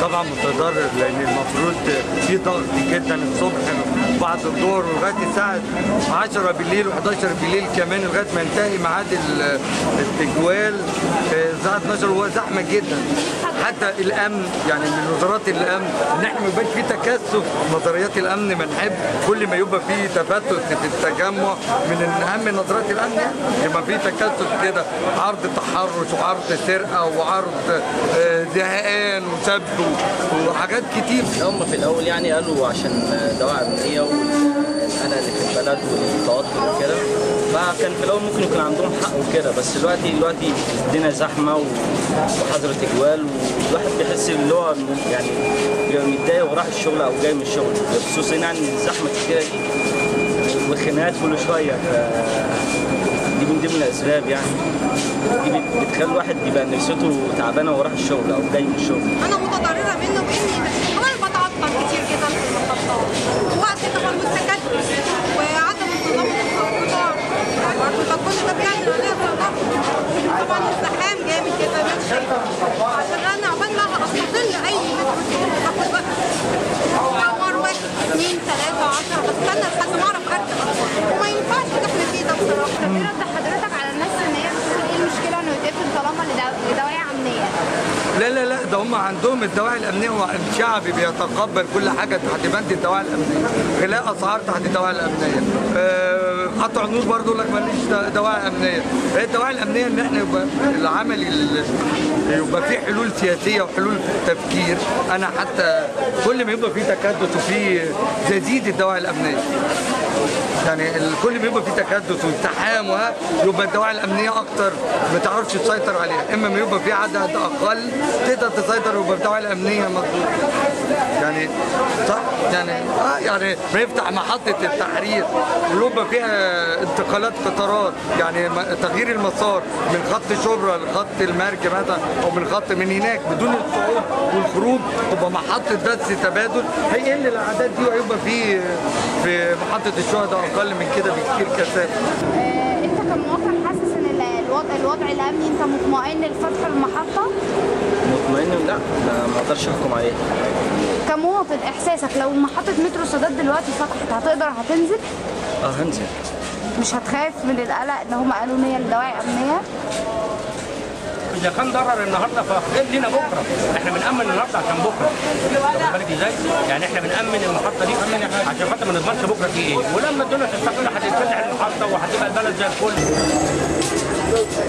طبعا متضرر، لان المفروض في ضغط جدا الصبح بعد الظهر لغايه الساعه 10 بالليل و11 بالليل كمان لغايه ما ينتهي ميعاد التجوال الساعه 12. هو زحمه جدا. حتى الامن يعني من وزارات الامن ان احنا ما يبقاش في تكثف نظريات الامن، ما نحب كل ما يبقى في تفتت في التجمع من اهم نظريات الامن يعني يبقى في تكثف كده، عرض تحرش وعرض سرقه وعرض زهقان وسب وحاجات كتير. هم في الاول يعني قالوا عشان دواعي امنيه والقلق اللي في البلد والتوتر وكده، فكان في الاول ممكن يكون عندهم حق وكده، بس دلوقتي الدنيا زحمه وحظر تجوال، والواحد بيحس ان هو يعني بيبقى متضايق وراح الشغل او جاي من الشغل، خصوصا يعني الزحمه الكتيره دي والخناقات كل شويه. دي من ضمن الاسباب يعني دي بتخلي الواحد يبقى نفسيته تعبانه وراح الشغل او جاي من الشغل. انا متضرره منه باني كمان بتعطل كتير جدا في المحطات، ووقت طبعا والتكدس وعدم انتظام الخطوط برضه، فكل ده بيعمل عليها تضخم. طبعا الزحام جامد جدا عشان انا عقبال ما استقل اي مترو باخد وقت مشوار 1 2 3 10 بستنى لحد ما اعرف اركب وما ينفعش اللي احنا فيه ده بصراحه. طب ايه رد حضرتك على الناس ان هي بتقول ايه المشكله انه يتقفل طالما لدواعي امنيه؟ لا ده هم عندهم الدواعي الامنيه، والشعب بيتقبل كل حاجه تحت بند الدواعي الامنيه، غلاء اسعار تحت الدواعي الامنيه، قطع نور برضه يقول لك ماليش دواعي امنيه. هي الدواعي الامنيه ان احنا يبقى العمل يبقى فيه حلول سياسيه وحلول تفكير. انا حتى كل ما يبقى فيه تكدس وفيه تزيد الدواعي الامنيه، يعني كل ما يبقى فيه تكدس والتحام يبقى الدواعي الامنيه اكتر ما تعرفش تسيطر عليها. اما ما يبقى في عدد اقل تقدر تسيطر ويبقى الدواعي الامنيه مظبوطه. يعني صح يعني ما يفتح محطه التحرير ويبقى فيها انتقالات قطارات، يعني تغيير المسار من خط شبرا لخط المرج مثلا او من خط من هناك بدون الصعود والخروج، تبقى محطه بس تبادل، هيقل الاعداد دي وهيبقى في محطه الشهداء اقل من كده بكتير كثافه. انت كمواطن حاسس ان الوضع الامني انت مطمئن لفتح المحطه؟ مطمئن؟ لا ما اقدرش احكم عليه. كمواطن احساسك لو محطه مترو السادات دلوقتي فتحت هتنزل؟ هنزل. مش هتخاف من القلق ان هم قالوا ان هي الدواعي امنيه؟ اذا كان ضرر النهارده فخير لنا بكره، احنا بنامن النهارده عشان بكره. واخد بالك ازاي؟ يعني احنا بنامن المحطه دي عشان خاطر ما نضمنش بكره في ايه، ولما الدنيا تستقر هتتفتح المحطه وهتبقى البلد زي الفل.